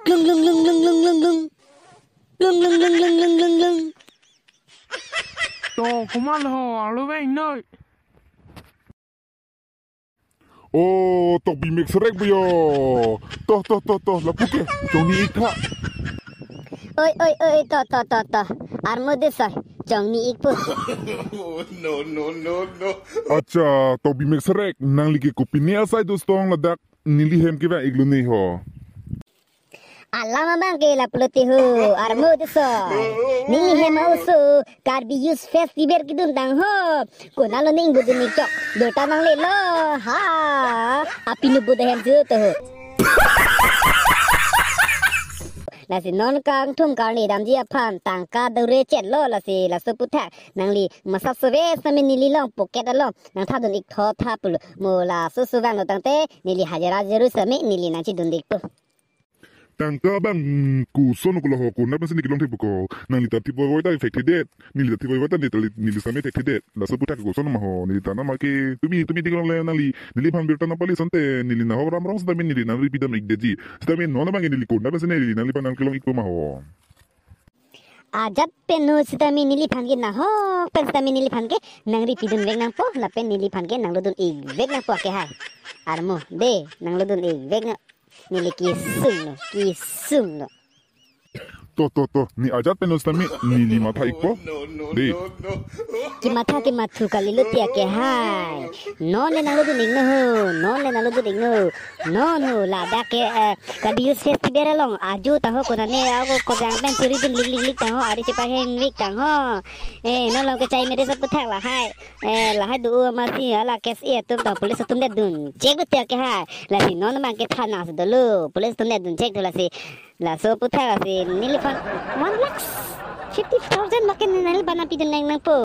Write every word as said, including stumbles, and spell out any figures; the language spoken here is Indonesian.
lưng lưng lưng lưng lưng lưng lưng lưng lưng lưng lưng lưng lưng lưng Trời, không ăn hò luôn với anh ơi. Oh, tok bimek serek buyo. Toh toh toh toh, lapuke. Jong ni ikha. ơi ơi ơi to to to to আর মধ্যে সয় জংনি ইকপু no, no, no, no. Acha, tok bimek serek nang liki kopini asai dostong ladak nili hem kiva igluni ho. আল্লাহ মামাকে লাপলতি হো আর মধ্যে সয় নিলি হে মাউসু কারবি ইউজ ফেস্টিভেল কিদুন দাং হো কোনালো নিং বুদুনি চক দোটা নাং লে লো হা আপি নু বুদে হেম জু তো là si non kang thum kang ni dam ji aphan tang ka de re chet lo la si la su pu tha nang li ma sa su ve sa mi ni li long pocket along nang tha dun ik tho tha pu mo la su su wang lo tang te ni li hajara jeru sa mi ni li na chi dun dik pu Tangka bang ku sono kula ho ku na pensi nikilong tipu ko nang lita tipu wa ta infected ni lita tipu wa ta lita ni lita me infected la so puta ko sono ma ho ni lita na ma ke tumi tumi tikilong le nang li ni li phan birta na pali sante ni li na ho ram ram sa mi ni li na ri pidam ik deji sta me no na bang ni li ko na pensi ni li na li pan nang kilong ik ma ho ajat pen no sita mi ni li phan ke na ho pen sta mi ni li phan ke nang ri pidun vek nang po la pen ni li phan ke nang lo dun ik vek nang po ke hai ar mo de nang lo dun ik vek na ni li ki sung no ki sung no to to to ni ajat penos tami ni li ma tha ik po de ki matha ki mathu kali lu tia ke hai non le nang lo dun ik no ho non le nang lo dun ik no non ho la da ke ka bius festival long aju ta ho ko na ne a ko ko jang pen siri din lik lik lik ta ho ari che pa hen wik tang ho eh no lo ke chai mere sa pu thak la hai eh la hai du ma si la ke si tum ta police tum de dun check lu tia ke hai la si non ma ke thana sa de lu police tum de dun check la si la so pu thak la si ni li fan one lakh fifty thousand makin nal bana pi den nang nang po